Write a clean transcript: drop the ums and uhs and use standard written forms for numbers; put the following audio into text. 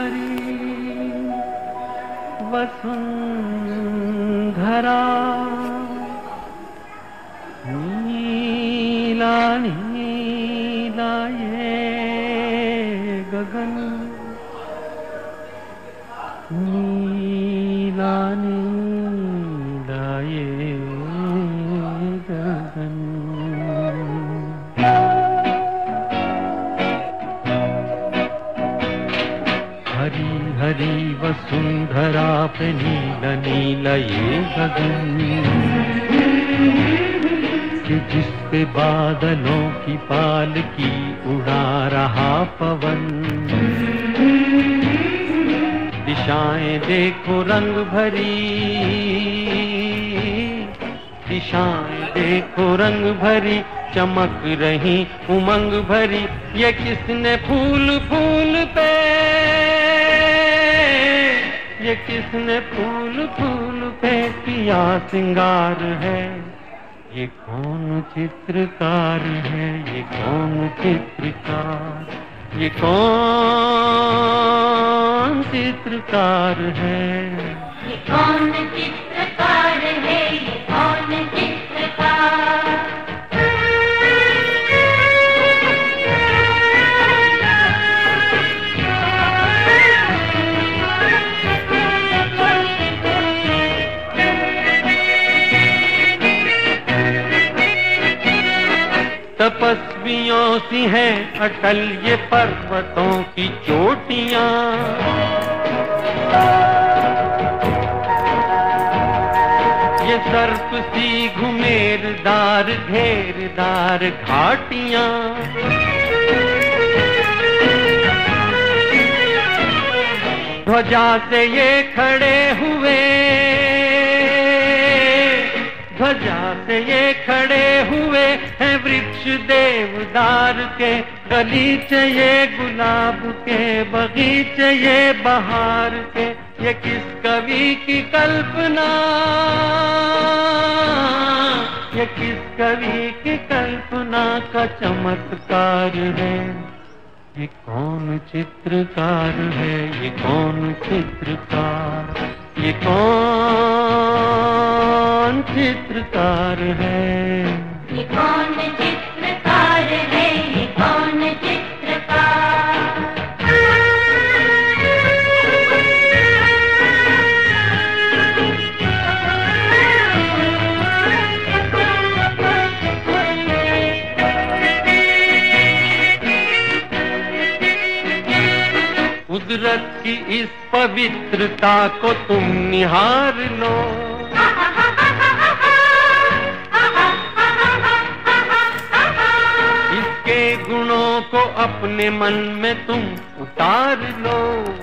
हरी वसुंधरा नीला नीला ये गगन नीला नीला ये गगन। हरी हरी वसुंधरा पे नीला नीला ये गगन कि जिस पे बादलों की पालकी उड़ा रहा पवन। दिशाएं देखो रंग भरी, दिशाएं देखो रंग भरी, चमक रही उमंग भरी। ये किसने फूल फूल पे, ये किसने फूल फूल पे किया सिंगार है। ये कौन चित्रकार है, ये कौन चित्रकार, ये कौन चित्रकार है। ये कौन चित्रकार है, ये कौन चित्रकार। तपस्वियों सी हैं अटल ये पर्वतों की चोटियां। ये सर्प सी घुमेरदार घेरदार घाटियां। ध्वजा से ये खड़े हुए, ध्वजा से ये खड़े हुए हैं वृक्ष देवदार के। गलीचे ये गुलाब के, बगीचे ये बहार के। ये किस कवि की कल्पना, ये किस कवि की कल्पना का चमत्कार है। ये कौन चित्रकार है, ये कौन चित्रकार, ये कौन चित्रकार है। ये कौन चित्रकार है, ये कौन चित्रकार। कुदरत की इस पवित्रता को तुम निहार लो। इसके गुणों को अपने मन में तुम उतार लो।